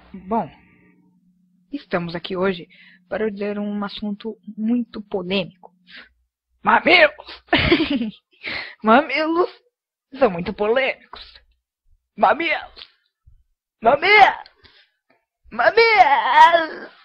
Bom, estamos aqui hoje para dizer um assunto muito polêmico. Mamilos! Mamilos são muito polêmicos. Mamilos! Mamilos! Mamilos!